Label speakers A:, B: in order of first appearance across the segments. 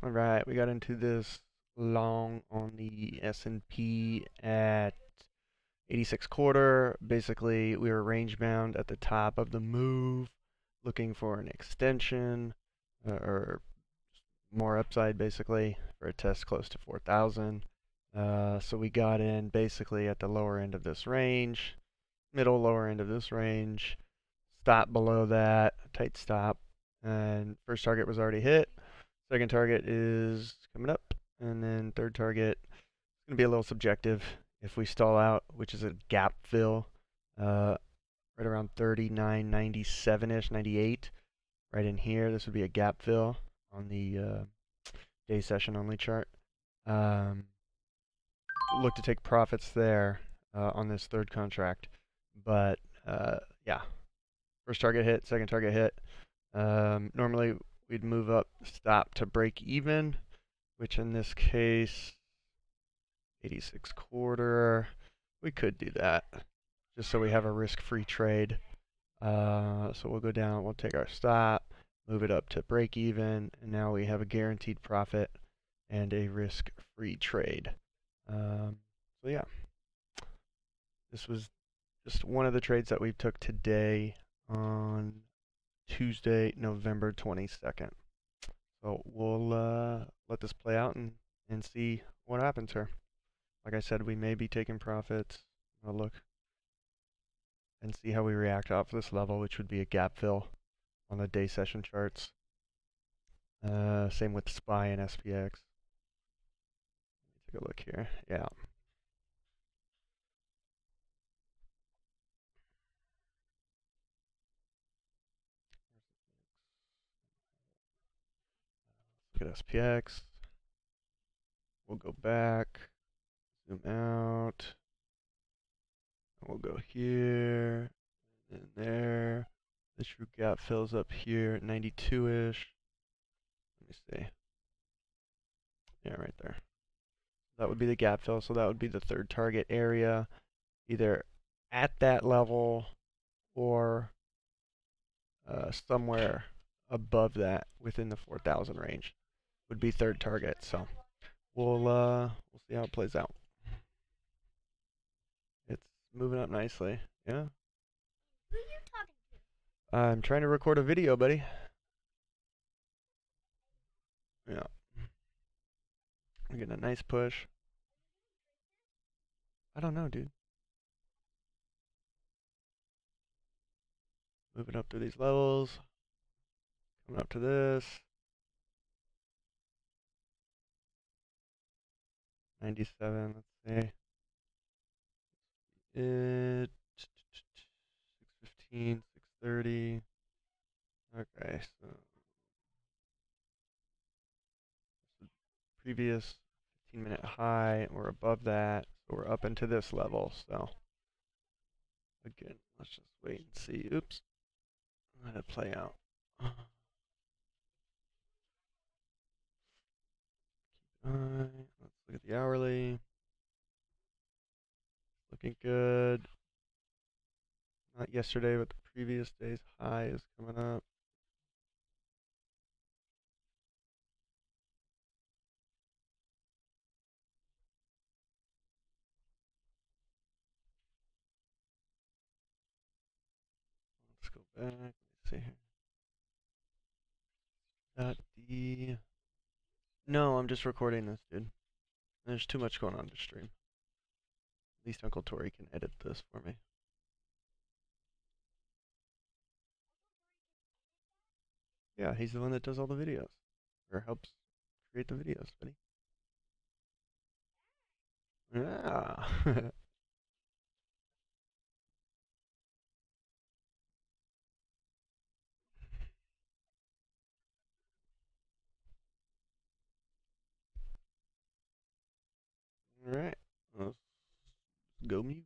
A: All right, we got into this long on the S&P at 86 quarter. Basically, we were range bound at the top of the move, looking for an extension or more upside, basically, for a test close to 4,000. So we got in basically at the lower end of this range, middle lower end of this range, stop below that, tight stop, and first target was already hit. Second target is coming up, and then third target is going to be a little subjective. If we stall out, which is a gap fill, right around 39.97-ish, 98, right in here, this would be a gap fill on the day session only chart. Look to take profits there on this third contract, but yeah, first target hit, second target hit. Normally we'd move up stop to break even, which in this case 86 quarter, we could do that just so we have a risk-free trade. So we'll go down, we'll take our stop, move it up to break even, and now we have a guaranteed profit and a risk-free trade. So yeah, this was just one of the trades that we took today on Tuesday, November 22nd. So we'll let this play out and see what happens here. Like I said, we may be taking profits. I'll look and see how we react off this level, which would be a gap fill on the day session charts. Same with SPY and SPX. Take a look here. Yeah. Look at SPX. We'll go back, zoom out. We'll go here and there. The true gap fills up here at 92-ish. Let me see. Yeah, right there. That would be the gap fill, so that would be the third target area, either at that level or somewhere above that within the 4,000 range would be third target. So we'll see how it plays out. It's moving up nicely. Yeah.
B: Who are you talking to?
A: I'm trying to record a video, buddy. Yeah. We're getting a nice push. I don't know, dude. Moving up through these levels. Coming up to this. 97, let's see. It 615, 630. Okay, so the previous 15-minute high, we're above that, so we're up into this level. So again, let's just wait and see. Oops, let it play out. Let's look at the hourly. Looking good. Not yesterday, but the previous day's high is coming up. Let's go back. Let's see here. D. No, I'm just recording this, dude. There's too much going on to stream. At least Uncle Tori can edit this for me. Yeah, he's the one that does all the videos. Or helps create the videos, buddy. Yeah. Alright. Let's go mute.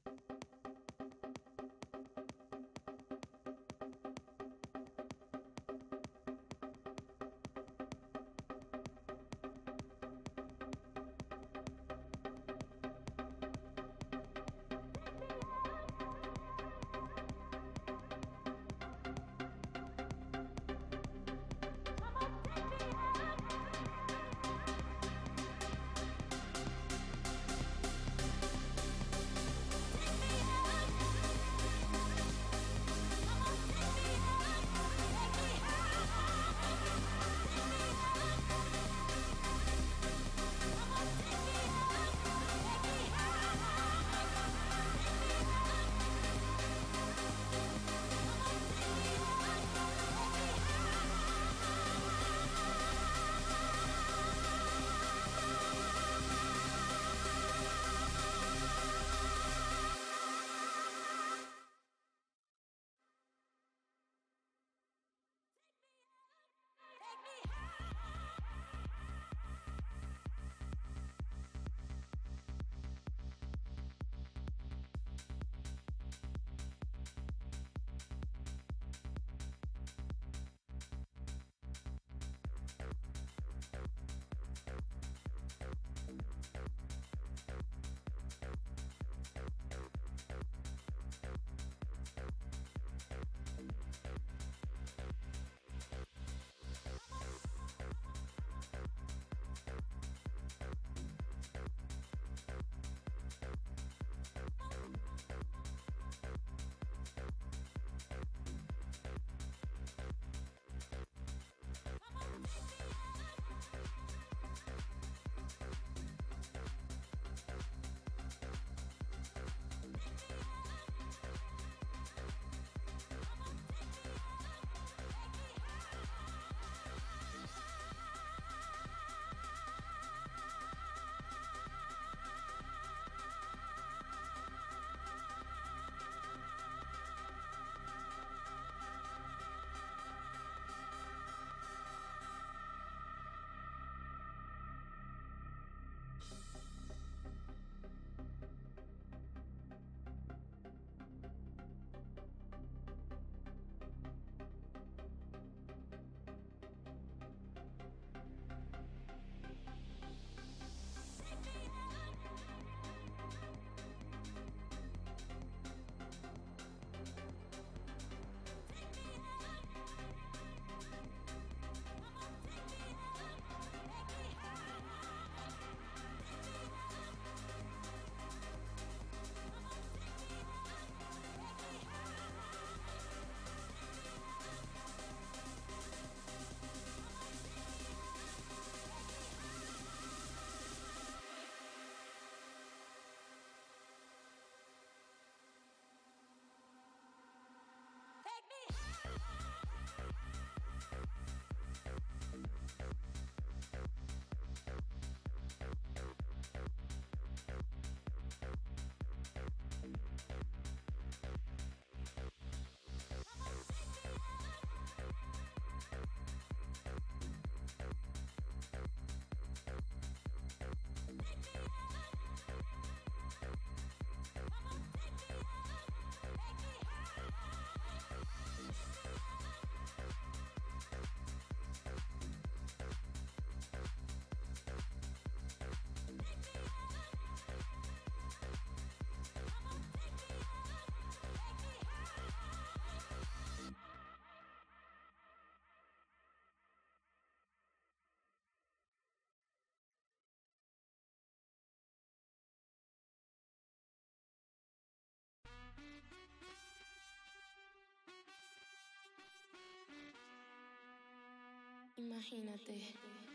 C: Imagínate,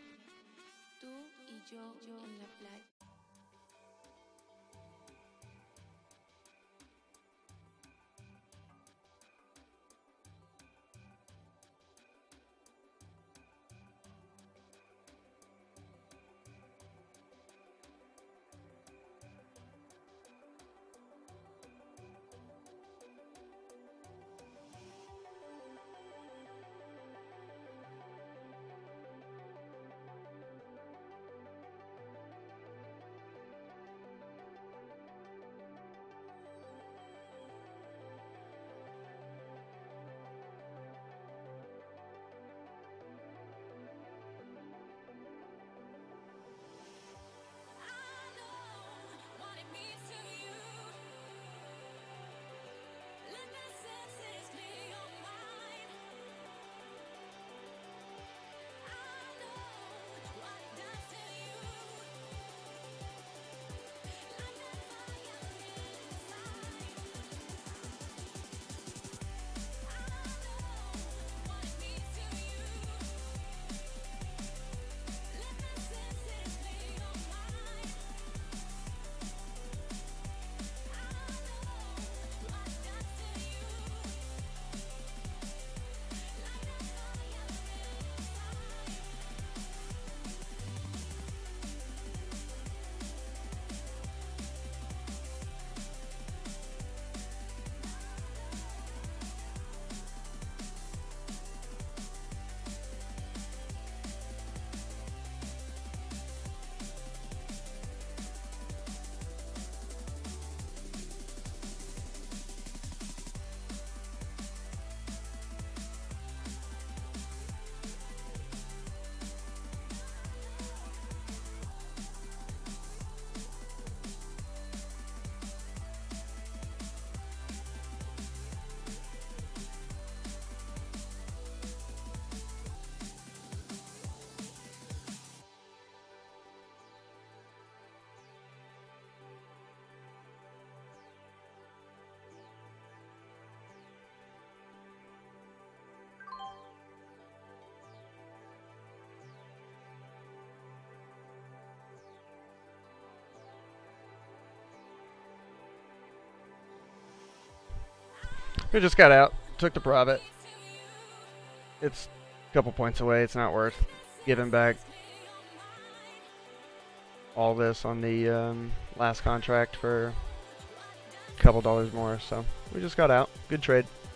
C: tú y yo en la playa.
A: We just got out, took the profit. It's a couple points away. It's not worth giving back all this on the last contract for a couple dollars more. So we just got out. Good trade.